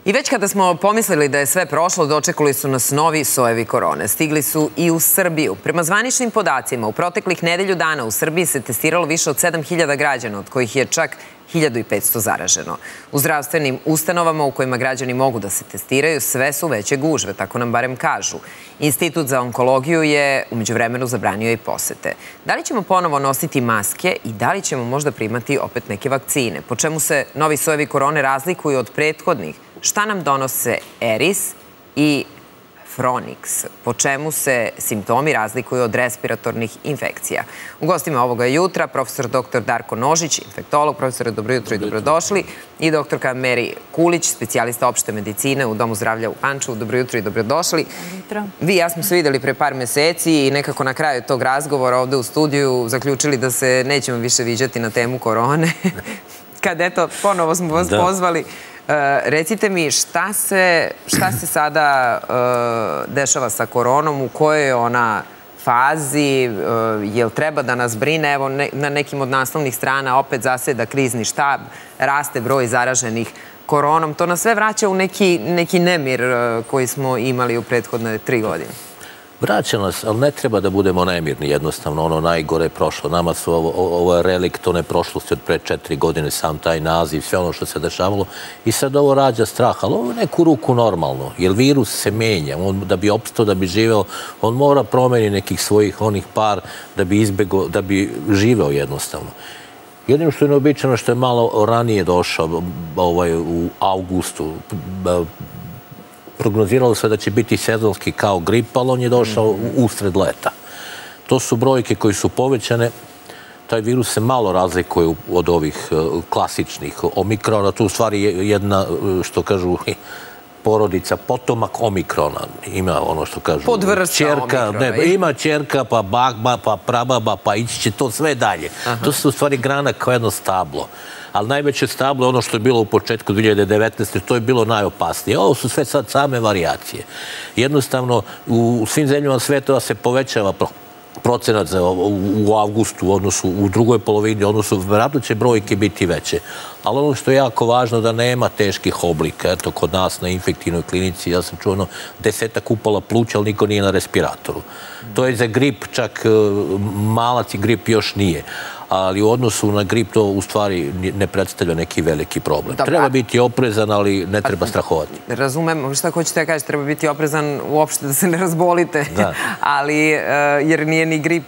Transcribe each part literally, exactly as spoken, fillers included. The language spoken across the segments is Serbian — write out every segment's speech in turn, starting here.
I već kada smo pomislili da je sve prošlo, dočekali su nas novi sojevi korone. Stigli su i u Srbiju. Prema zvaničnim podacima, u proteklih nedelju dana u Srbiji se testiralo više od sedam hiljada građana, od kojih je čak hiljadu i petsto zaraženo. U zdravstvenim ustanovama u kojima građani mogu da se testiraju, sve su veće gužve, tako nam barem kažu. Institut za onkologiju je umeđu vremenu zabranio i posete. Da li ćemo ponovo nositi maske i da li ćemo možda primati opet neke vakcine? Po čemu se novi sojevi korone razlikuju od prethodnih? Šta nam donose Eris i Fronix? Po čemu se simptomi razlikuju od respiratornih infekcija? U gostima ovoga jutra profesor doktor Darko Nožić, infektolog. Profesore, dobro jutro i dobrodošli. I doktorka Meri Kulić, specijalista opšte medicine u Domu zdravlja u Pančevu. Dobro jutro i dobrodošli. Vi i ja smo se videli pre par meseci i nekako na kraju tog razgovora ovde u studiju zaključili da se nećemo više viđati na temu korone. Kad, eto, ponovo smo vas pozvali. Recite mi, šta se sada dešava sa koronom, u kojoj je ona fazi, jel treba da nas brine? Evo, na nekim od naslovnih strana opet zaseda krizni štab, raste broj zaraženih koronom. To nas sve vraća u neki nemir koji smo imali u prethodne tri godine. Vraća nas, ali ne treba da budemo nemirni, jednostavno, ono najgore je prošlo. Nama su ovo relikt one prošlosti od pre četiri godine, sam taj naziv, sve ono što se dešavalo. I sad ovo rađa strah, ali ovo je neku ruku normalno, jer virus se menja. On, da bi opstao, da bi živeo, on mora promeni nekih svojih onih par da bi izbegao, da bi živeo jednostavno. Jedino što je neobičajno, što je malo ranije došao u avgustu, prognoziralo se da će biti sezonski kao grip, ali on je došao usred leta. To su brojke koje su povećane. Taj virus se malo razlikuje od ovih klasičnih omikrona. Tu u stvari je jedna, što kažu, porodica, potomak omikrona. Ima ono što kažu... Podvrsta omikrona. Ima ćerka, pa baba, pa prababa, pa ići će to sve dalje. To su u stvari grana kao jedno stablo. Ali najveće stablo je ono što je bilo u početku dve hiljade devetnaeste. To je bilo najopasnije. Ovo su sve sad same varijacije. Jednostavno, u svim zemljama sveta se povećava procenat u avgustu, odnosno u drugoj polovini, odnosno vjerojatno će brojke biti veće. Ali ono što je jako važno da nema teških oblika. Eto, kod nas na infektivnoj klinici, ja sam čuo ono desetak upala pluća, ali niko nije na respiratoru. To je za grip, čak malac i grip još nije. Ali u odnosu na grip to u stvari ne predstavlja neki veliki problem. Treba biti oprezan, ali ne treba strahovati. Razumem, šta hoćete da kažete, treba biti oprezan uopšte da se ne razbolite, ali jer nije ni grip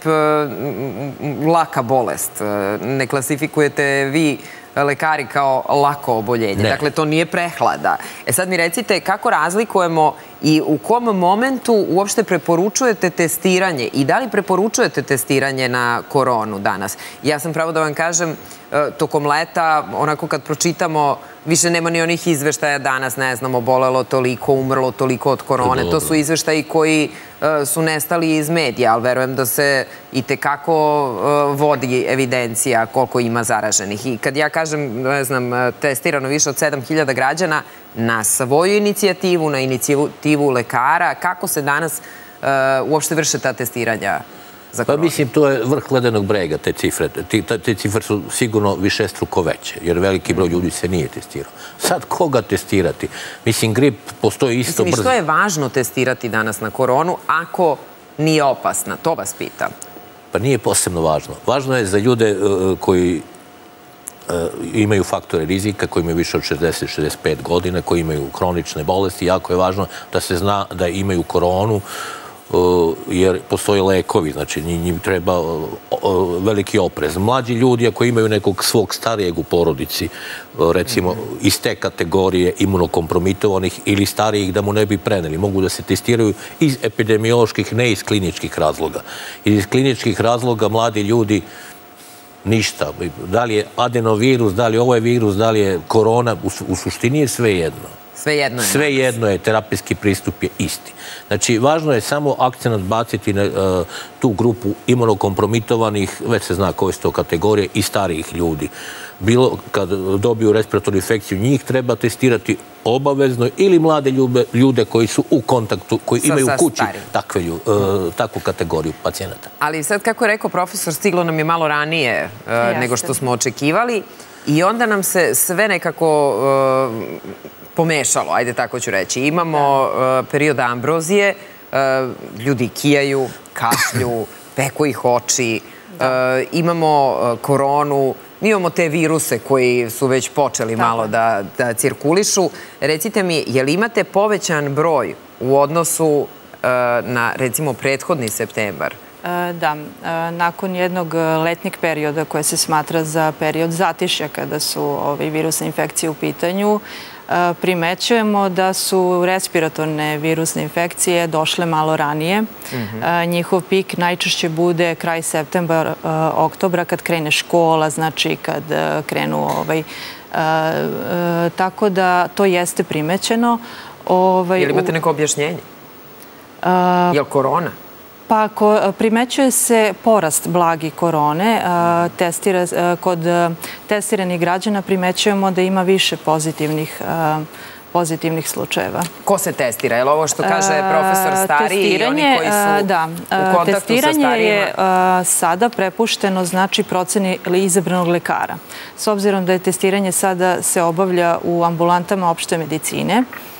laka bolest. Ne klasifikujete vi lekari kao lako oboljenje. Dakle, to nije prehlada. E sad mi recite kako razlikujemo i u kom momentu uopšte preporučujete testiranje i da li preporučujete testiranje na koronu danas? Ja sam pravo da vam kažem, tokom leta, onako kad pročitamo, više nema ni onih izveštaja danas, ne znam, obolelo toliko, umrlo toliko od korone. To su izveštaji koji su nestali iz medija, ali verujem da se i tekako vodi evidencija koliko ima zaraženih. I kad ja kažem, ne znam, testirano više od sedam hiljada građana na svoju inicijativu, na inicijativu lekara, kako se danas uopšte vrše ta testiranja? Pa mislim, to je vrh ledenog brega, te cifre. Te cifre su sigurno višestruko veće, jer veliki broj ljudi se nije testirao. Sad koga testirati? Mislim, grip postoji isto brzo. Mislim, što je važno testirati danas na koronu ako nije opasna? To vas pitam. Pa nije posebno važno. Važno je za ljude koji imaju faktore rizika, koji imaju više od šezdeset do šezdeset pet godina, koji imaju hronične bolesti. Jako je važno da se zna da imaju koronu, jer postoje lekovi, znači njim treba veliki oprez. Mlađi ljudi, ako imaju nekog svog starijeg u porodici, recimo iz te kategorije imunokompromitovanih ili starijih da mu ne bi preneli, mogu da se testiraju iz epidemioloških, ne iz kliničkih razloga. Iz kliničkih razloga mladi ljudi ništa. Da li je adenovirus, da li je ovaj virus, da li je korona, u suštini je sve jedno. Svejedno je. Svejedno je, terapijski pristup je isti. Znači, važno je samo akcenat baciti na tu grupu imunokompromitovanih, već se zna koje su to kategorije, i starijih ljudi. Bilo kad dobiju respiratornu infekciju, njih treba testirati obavezno ili mlade ljude koji su u kontaktu, koji imaju u kući takvu kategoriju pacijenata. Ali sad, kako je rekao profesor, stiglo nam je malo ranije nego što smo očekivali i onda nam se sve nekako pomešalo, ajde tako ću reći. Imamo period ambrozije, ljudi kijaju, kašlju, peku ih oči, imamo koronu, imamo te viruse koji su već počeli malo da cirkulišu. Recite mi, je li imate povećan broj u odnosu na, recimo, prethodni septembar? Da, nakon jednog letnjeg perioda koje se smatra za period zatišja kada su virusne infekcije u pitanju, primećujemo da su respiratorne virusne infekcije došle malo ranije. Njihov pik najčešće bude kraj septembra, oktobra, kad krene škola, znači kad krenu... Tako da to jeste primećeno. Je li imate neko objašnjenje? Je li korona? Pa primećuje se porast blagi korone. Kod testiranih građana primećujemo da ima više pozitivnih slučajeva. Ko se testira? Je li ovo što kaže profesor stariji i oni koji su u kontaktu sa starijima? Testiranje je sada prepušteno, znači, proceni izabranog lekara. S obzirom da je testiranje sada se obavlja u ambulantama opšte medicine,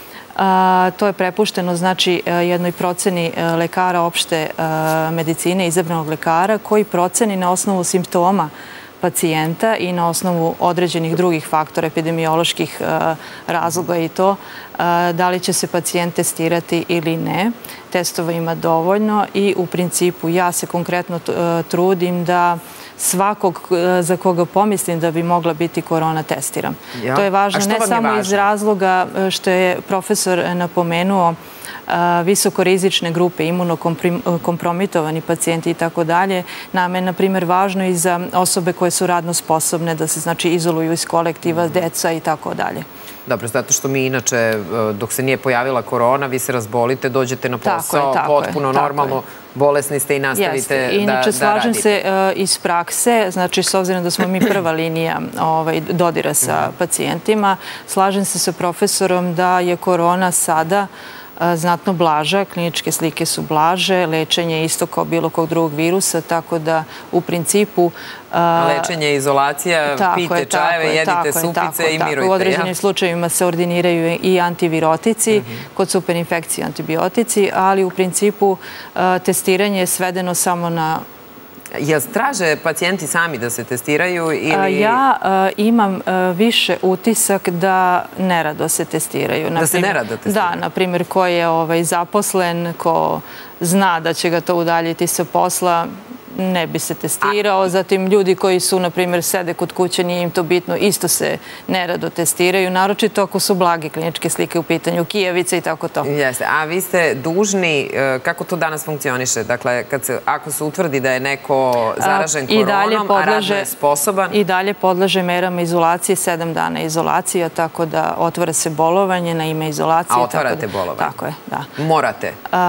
to je prepušteno, znači, jednoj proceni lekara opšte medicine, izabranog lekara, koji proceni na osnovu simptoma pacijenta i na osnovu određenih drugih faktora, epidemioloških razloga i to, da li će se pacijent testirati ili ne. Testova ima dovoljno i u principu ja se konkretno trudim da svakog za koga pomislim da bi mogla biti korona testiram. To je važno ne samo iz razloga što je profesor napomenuo visokorizične grupe, imunokompromitovani pacijenti i tako dalje. Nama je, na primjer, važno i za osobe koje su radno sposobne da se, znači, izoluju iz kolektiva, deca i tako dalje. Dobro, zato što mi inače, dok se nije pojavila korona, vi se razbolite, dođete na posao, potpuno normalno, bolesni ste i nastavite da radite. Inače, slažem se iz prakse, znači, s obzirom da smo mi prva linija dodira sa pacijentima, slažem se sa profesorom da je korona sada znatno blaža, kliničke slike su blaže, lečenje je isto kao bilo kog drugog virusa, tako da u principu... Lečenje, izolacija, pijte čajeve, jedite supice i mirujte. U određenim slučajevima se ordiniraju i antivirotici, kod superinfekcije antibiotici, ali u principu testiranje je svedeno samo na... Jel traže pacijenti sami da se testiraju ili... Ja imam više utisak da nerado se testiraju. Da se nerado testiraju? Da, na primjer, ko je zaposlen, ko zna da će ga to udaljiti sa posla, ne bi se testirao. Zatim ljudi koji su, na primjer, sede kod kuće, nije im to bitno, isto se nerado testiraju, naročito ako su blage kliničke slike u pitanju, kijevice i tako to. Jeste. A vi ste dužni, kako to danas funkcioniše? Dakle, ako se utvrdi da je neko zaražen koronom, a radno je sposoban? I dalje podlaže merama izolacije, sedam dana izolacija, tako da otvara se bolovanje na ime izolacije. A otvarate bolovanje? Tako je, da. Morate?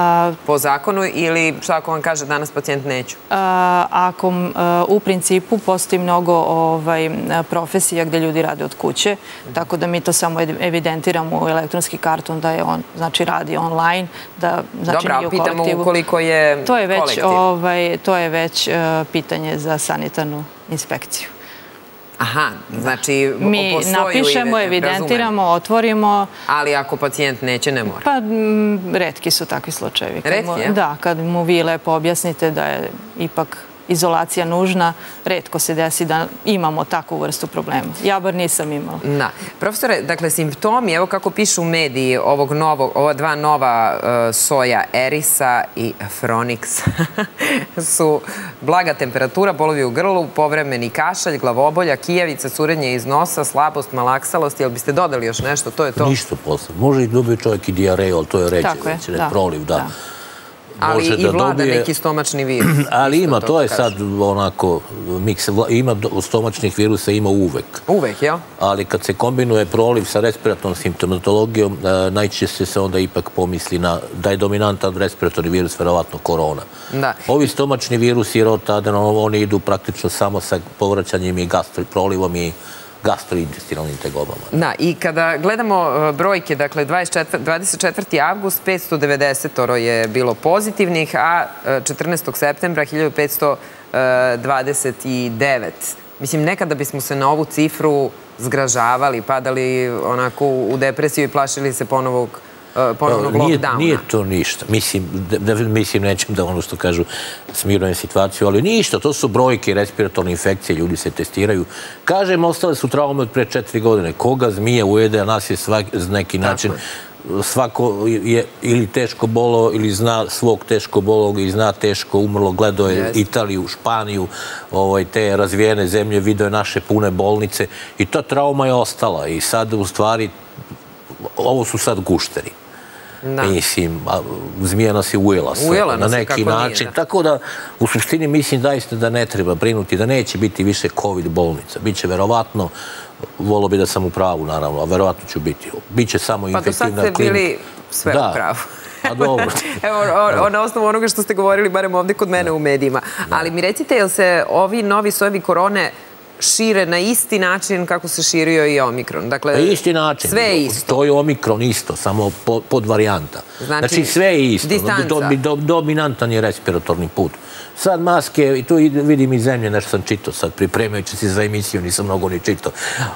Po zakonu ili šta ako vam kaže danas pacijent neću? Ako u principu postoji mnogo profesija gde ljudi rade od kuće, tako da mi to samo evidentiramo u elektronski karton da je on, znači, radi online, da, znači, nije u kolektivu. Dobro, a pitamo koliko je kolektiv? To je već pitanje za sanitarnu inspekciju. Aha, znači mi napišemo, evidentiramo, otvorimo. Ali ako pacijent neće, ne mora? Pa, retki su takvi slučajevi. Retki, je? Da, kad mu vi lepo objasnite da je ipak izolacija nužna, retko se desi da imamo takvu vrstu problema. Ja bar nisam imala. Da. Profesore, dakle, simptomi, evo kako pišu mediji ovog novog, ova dva nova soja, Erisa i Fronix, su blaga temperatura, bolovi u grlu, povremeni kašalj, glavobolja, kijevica, curenje iz nosa, slabost, malaksalost. Jel biste dodali još nešto? To je to? Ništa posle. Može i dobiti čovjek i dijareju, ali to je reći, već proliv, da. Ali i vlada neki stomačni virus. Ali ima, to je sad onako miks. Ima stomačnih virusa, ima uvek. Uvek, jel? Ali kad se kombinuje proliv sa respiratornom simptomatologijom, najčešće se onda ipak pomisli da je dominantan respiratorni virus, verovatno korona. Ovi stomačni virusi, rotadenom, oni idu praktično samo sa povraćanjem i prolivom i gastrointestinalnim tegobama. Da, i kada gledamo brojke, dakle, dvadeset četvrti avgust, petsto devedeset je bilo pozitivnih, a četrnaestog septembra hiljadu petsto dvadeset devet. Mislim, nekada bismo se na ovu cifru zgražavali, padali onako u depresiju i plašili se ponovnog ponovnog lockdowna. Nije to ništa. Mislim, nećem da ono što kažu smirujem situaciju, ali ništa. To su brojke, respiratorne infekcije, ljudi se testiraju. Kažem, ostale su traume od pre četiri godine. Koga zmije ujede, a nas je z neki način svako je ili teško bolao ili zna svog teško bolog i zna teško umrlo, gledao je Italiju, Španiju, te razvijene zemlje, video je naše pune bolnice i ta trauma je ostala i sad u stvari ovo su sad gušteri. Mislim, zmija nas je ujela sve na neki način. Tako da, u suštini mislim daista da ne treba brinuti, da neće biti više COVID bolnica. Biće verovatno, volio bi da sam u pravu, naravno, a verovatno ću biti. Biće samo infektivna klinika. Pa do sad ste bili sve u pravu. A dobro. Evo, na osnovu onoga što ste govorili, barem ovdje kod mene u medijima. Ali mi recite, jel se ovi novi sojevi korone šire na isti način kako se širio i Omikron? Dakle, isti način. Sve je isto. To je Omikron isto, samo pod varijanta. Znači, sve je isto. Distanca. Dominantan je respiratorni put. Sad maske, i tu vidim iz zemlje, nešto sam čitao sad, pripremajući se za emisiju, nisam mnogo ni čitao.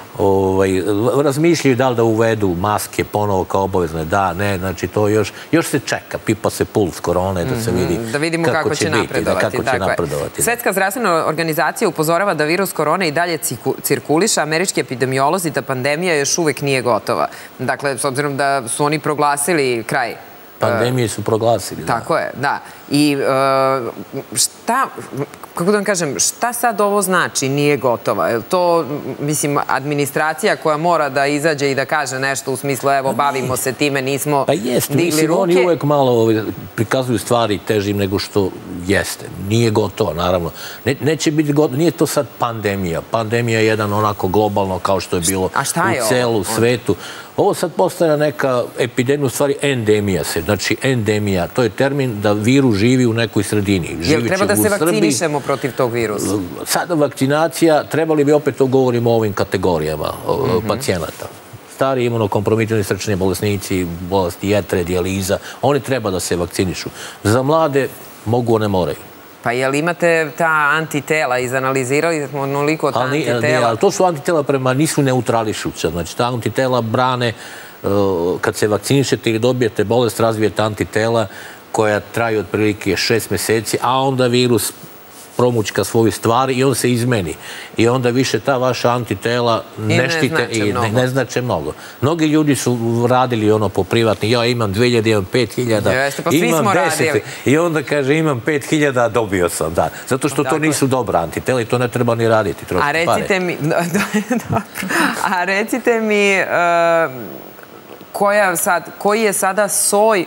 Razmišljaju da li da uvedu maske ponovo kao obavezne. Da, ne, znači to još još se čeka, pipa se puls korone, da se vidi da vidimo kako će napredovati. Svetska zdravstvena organizacija upozorava da virus korone i dalje cirkuliše. Američki epidemiolozi da pandemija još uvek nije gotova. Dakle, s obzirom da su oni proglasili kraj pandemije su proglasili. Tako je, da. I šta, kako da vam kažem, šta sad ovo znači nije gotova? Je li to, mislim, administracija koja mora da izađe i da kaže nešto u smislu, evo, bavimo se time, nismo digli ruke? Pa jeste, mislim, oni uvek malo prikazuju stvari težim nego što jeste. Nije gotovo, naravno. Neće biti gotovo, nije to sad pandemija. Pandemija je jedan onako globalno kao što je bilo u celu svetu. Ovo sad postaje neka epidemija, u stvari endemija se. Znači, endemija, to je termin da virus živi u nekoj sredini. Jel treba da se vakcinišemo protiv tog virusa? Sada vakcinacija, trebali bi opet to govorimo o ovim kategorijama pacijenata. Stari imunokompromitovani srčani bolesnici, bolesti jetre, dijaliza, oni treba da se vakcinišu. Za mlade mogu, ne moraju. Pa jel imate ta antitela, izanalizirali smo onoliko ta antitela? To su antitela prema, nisu neutrališuća. Znači, ta antitela brane, kad se vakcinišete ili dobijete bolest, razvijete antitela koja traju otprilike šest meseci, a onda virus promućka svoju stvari i on se izmeni. I onda više ta vaša antitela ne štite i ne znače mnogo. Mnogi ljudi su radili ono po privatni, ja imam dve hiljade, imam pet hiljada, imam deset i onda kaže imam pet hiljada, dobio sam, da. Zato što to nisu dobra antitela i to ne treba ni raditi. A recite mi, a recite mi koji je sada soj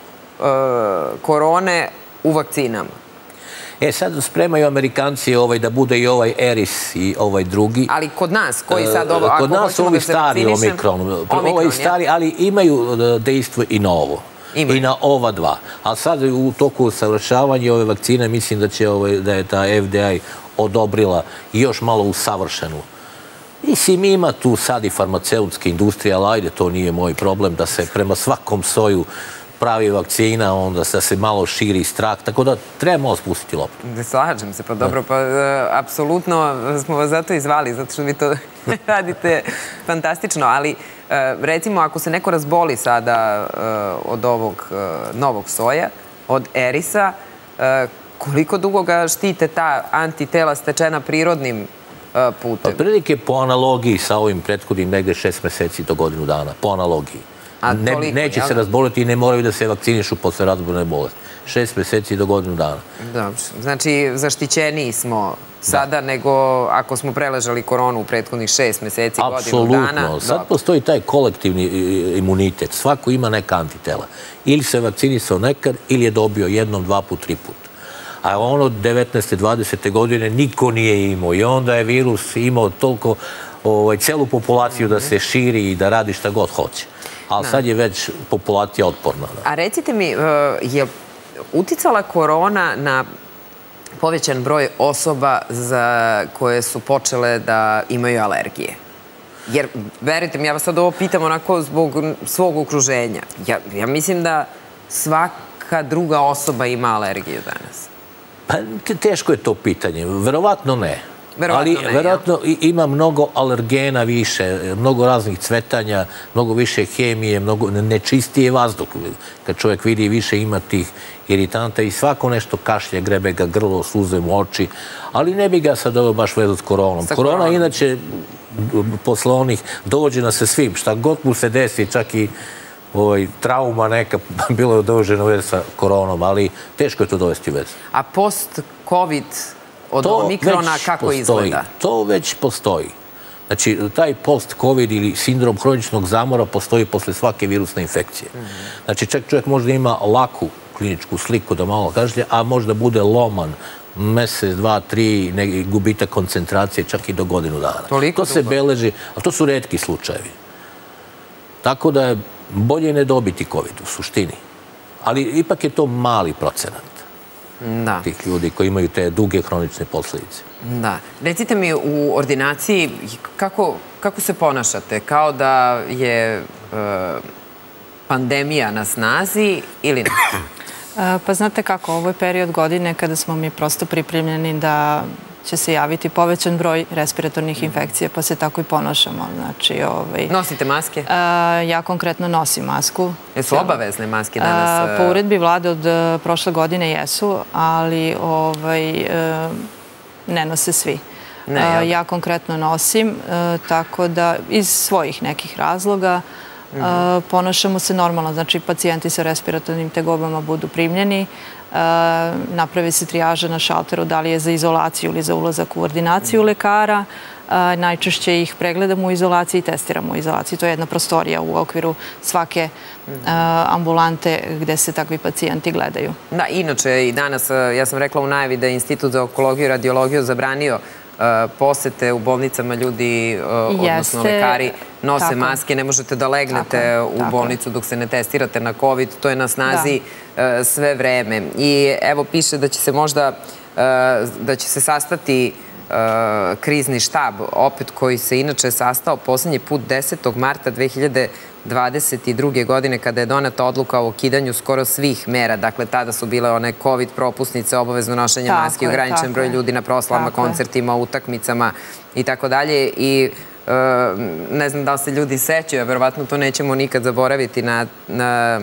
korone u vakcinama? E, sad spremaju Amerikanci da bude i ovaj Eris i ovaj drugi. Ali kod nas, koji sad ovo, ako hoćemo da se vakcinišem? Kod nas ovi stari Omikron. Ovi stari, ali imaju dejstvo i na ovo. I na ova dva. A sad u toku savršavanja ove vakcine mislim da je ta F D A odobrila još malo usavršenu. Mislim, ima tu sad i farmaceutska industrija, ali ajde, to nije moj problem, da se prema svakom soju pravi vakcina, onda se malo širi strah, tako da treba malo spustiti loptu. Slažem se, pa dobro, pa apsolutno smo vas zato i zvali, zato što vi to radite fantastično, ali recimo ako se neko razboli sada od ovog novog soja, od Erisa, koliko dugo ga štite ta antitela stečena prirodnim putem? Prilike po analogiji sa ovim prethodnim negde šest meseci do godinu dana, po analogiji. Neće se razboliti i ne moraju da se vakcinišu posle razborne bolesti. Šest meseci do godinu dana. Dobro. Znači, zaštićeniji smo sada nego ako smo preležali koronu u prethodnih šest meseci, godinu dana. Apsolutno. Sad postoji taj kolektivni imunitet. Svako ima neka antitela. Ili se vakcinisao nekad, ili je dobio jednom, dva put, tri put. A ono devetnaeste, dvadesete godine niko nije imao. I onda je virus imao toliko celu populaciju da se širi i da radi šta god hoće. Ali sad je već populacija otporna. A recite mi, je uticala korona na povećan broj osoba za koje su počele da imaju alergije? Jer, verujte mi, ja vas sad ovo pitam onako zbog svog okruženja. Ja mislim da svaka druga osoba ima alergiju danas. Pa teško je to pitanje. Verovatno ne. Ali verovatno ima mnogo alergena više, mnogo raznih cvetanja, mnogo više hemije, mnogo nečistije vazduh. Kad čovjek vidi više ima tih iritanta i svako nešto kašlje, grebe ga grlo, suze mu oči, ali ne bi ga sad ovo baš vezu s koronom. Korona inače posle onih dođe na se svim, šta god mu se desi, čak i trauma neka, bilo je dovođena u vezu sa koronom, ali teško je to dovesti u vezu. A post-covid od omikrona kako izgleda? To već postoji. Znači, taj post-covid ili sindrom hroničnog zamora postoji posle svake virusne infekcije. Znači, čak čovjek možda ima laku kliničku sliku da malo kažlje, a možda bude loman mesec, dva, tri, gubitak koncentracije čak i do godinu dana. To se beleži, ali to su retki slučajevi. Tako da je bolje ne dobiti covid u suštini. Ali ipak je to mali procenat tih ljudi koji imaju te duge hronične posljedice. Da. Recite mi u ordinaciji kako se ponašate? Kao da je pandemija na snazi ili ne? Pa znate kako, ovo je period godine kada smo mi prosto pripremljeni da će se javiti povećan broj respiratornih infekcija, pa se tako i ponašamo. Nosite maske? Ja konkretno nosim masku. Jesu obavezne maske danas? Po uredbi vlade od prošle godine jesu, ali ne nose svi. Ja konkretno nosim, tako da iz svojih nekih razloga ponašamo se normalno. Znači, pacijenti sa respiratornim tegobama budu primljeni, napravi se trijaža na šalteru, da li je za izolaciju ili za ulazak u ordinaciju lekara. Najčešće ih pregledamo u izolaciji i testiramo u izolaciji. To je jedna prostorija u okviru svake ambulante gde se takvi pacijenti gledaju. Da, inače i danas, ja sam rekla u najavi da je Institut za onkologiju i radiologiju zabranio posete u bolnicama, ljudi, odnosno lekari, nose maske, ne možete da legnete u bolnicu dok se ne testirate na covid, to je na snazi sve vreme. I evo piše da će se možda, da će se sastati krizni štab, opet koji se inače sastao poslednji put desetog marta dve hiljade dvadeset druge. godine kada je doneta odluka o ukidanju skoro svih mera. Dakle, tada su bile one covid propusnice, obavezno nošenje maske, ograničen broj ljudi na proslavama, koncertima, utakmicama i tako dalje. I ne znam da li se ljudi sećaju, a verovatno to nećemo nikad zaboraviti na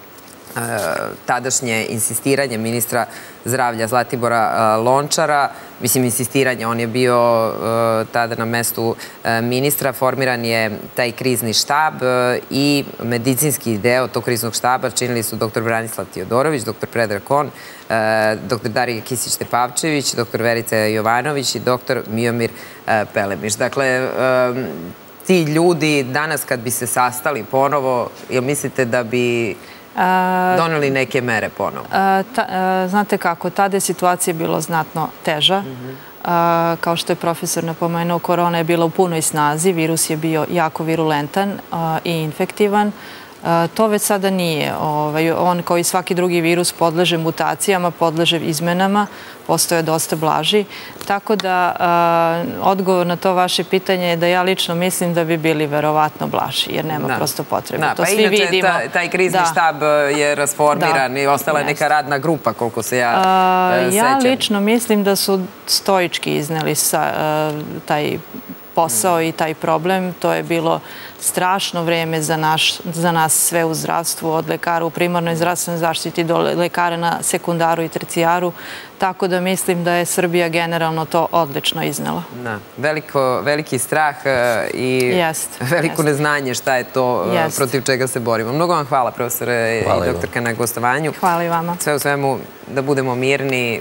tadašnje insistiranje ministra zdravlja Zlatibora Lončara. Mislim, insistiranje, on je bio tada na mestu ministra, formiran je taj krizni štab i medicinski deo tog kriznog štaba činili su doktor Branislav Tiodorović, doktor Predrag Kon, doktor Darija Kisić-Tepavčević, doktor Verica Jovanović i doktor Miomir Pelemiš. Dakle, ti ljudi danas kad bi se sastali ponovo, jel mislite da bi doneli neke mere ponovo? Znate kako, tada je situacija bila znatno teža. Kao što je profesor napomenuo, korona je bila u punoj snazi, virus je bio jako virulentan i infektivan. To već sada nije. On, kao i svaki drugi virus, podleže mutacijama, podleže izmenama, postoje dosta blaži. Tako da, odgovor na to vaše pitanje je da ja lično mislim da bi bili verovatno blaži, jer nema prosto potrebe. Pa inače, taj krizni štab je rasformiran i ostala je neka radna grupa, koliko se ja sećam. Ja lično mislim da su stoički izneli taj posao i taj problem. To je bilo strašno vreme za nas sve u zdravstvu, od lekara u primarnoj zdravstvenoj zaštiti do lekara na sekundaru i tercijaru. Tako da mislim da je Srbija generalno to odlično iznela. Veliki strah i veliko neznanje šta je to protiv čega se borimo. Mnogo vam hvala, profesore i doktorka, na gostovanju. Hvala i vama. Sve u svemu, da budemo mirni,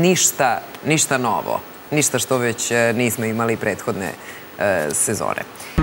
ništa novo. Ništa što već nismo imali prethodne sezone.